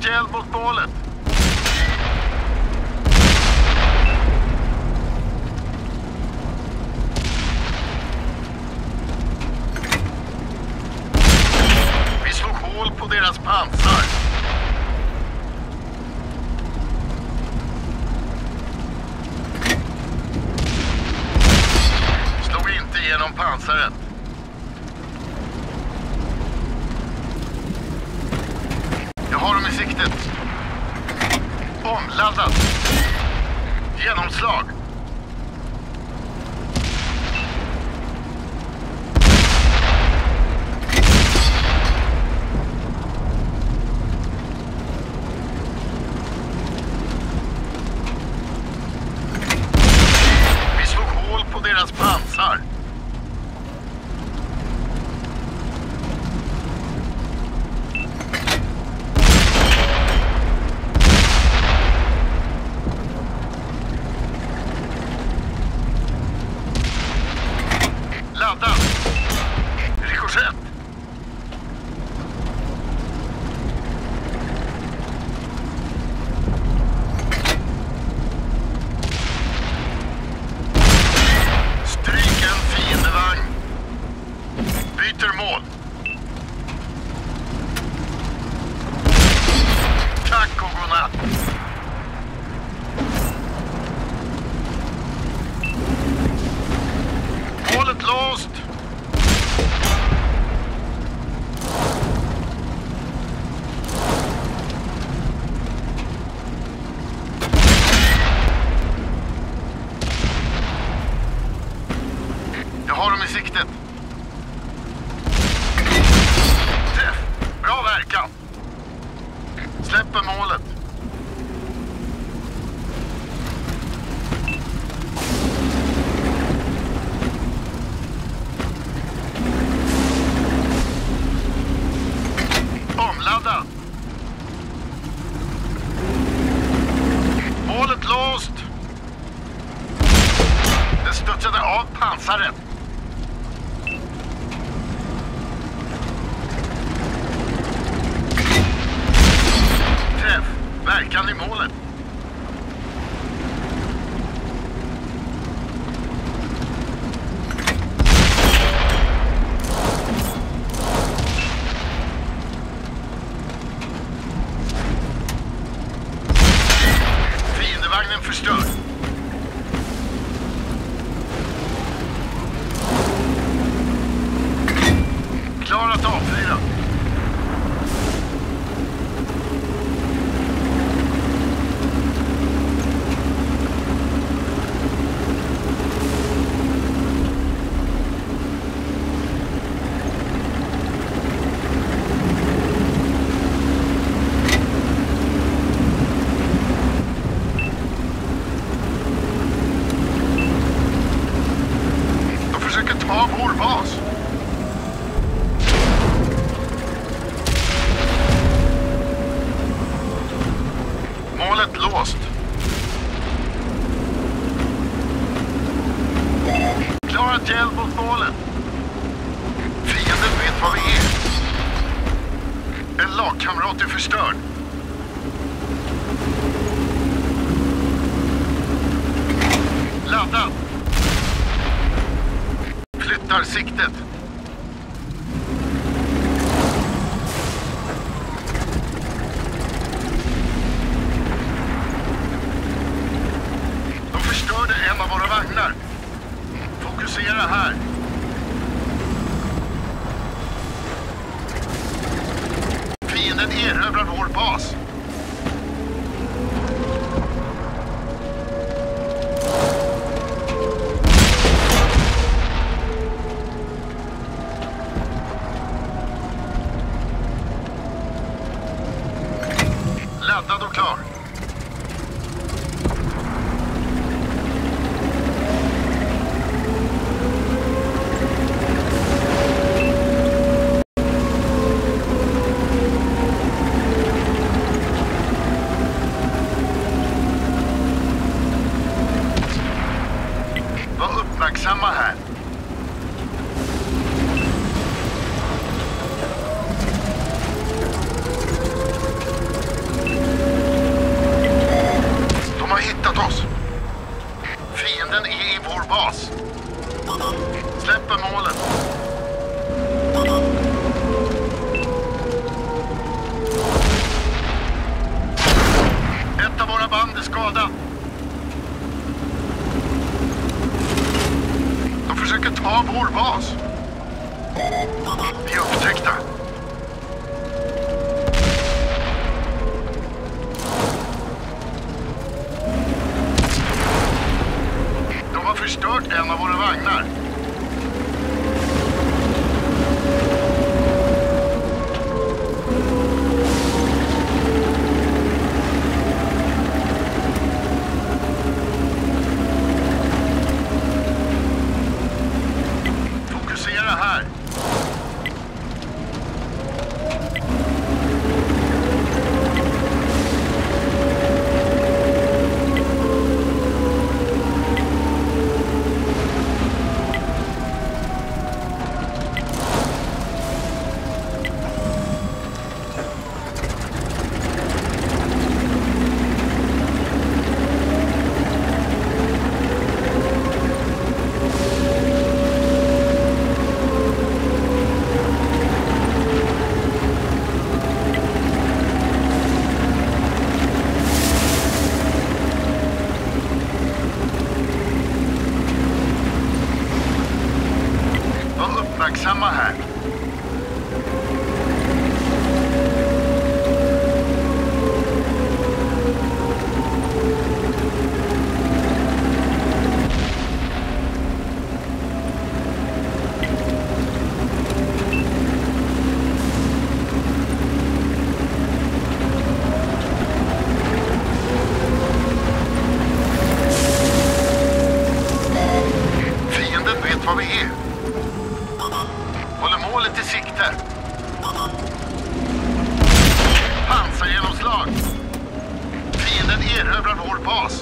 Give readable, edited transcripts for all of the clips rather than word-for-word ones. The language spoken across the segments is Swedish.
till eld mot målet. Vi slog hål på deras pansar. Slog inte igenom pansaret. Jag har dem i siktet. Omladdad. Genomslag. Vi slog hål på deras pansar. Laddad. Rikoschett. Stryk en fiendevagn. Byter mål. Tack och godnatt. Målet låst. Jag har dem i siktet. Träff. Bra verkan. Släpper målet. Omladda. Målet låst. Det studsade av pansaret. Träff. Verkan i målet. Fiendevagnen förstörd. Klar att avfyra. De försöker ta vår bas. Målet låst. Klara till eld mot målet. Fienden vet vad vi är. En lagkamrat är förstörd. Laddad. Flyttar siktet. De förstörde en av våra vagnar. Fokusera här. Fienden erövrar vår bas. Laddad och klar. Var uppmärksamma här. vår bas. Släpper målet. Ett av våra band är skadat. De försöker ta vår bas. Vi är upptäckta. De har förstört en av våra vagnar. Fokusera här. Var uppmärksamma här. Fienden vet vad vi är. Håller målet i sikte. Pansargenomslag. Fienden erövrar vår bas.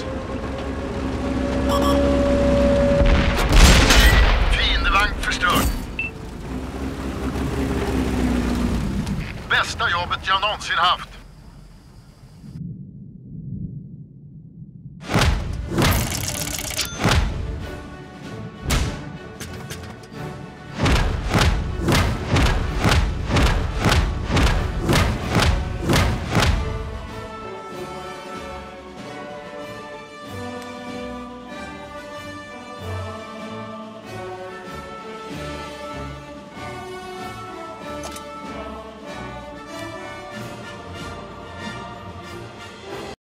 Fiendevagn förstörd. Bästa jobbet jag någonsin haft.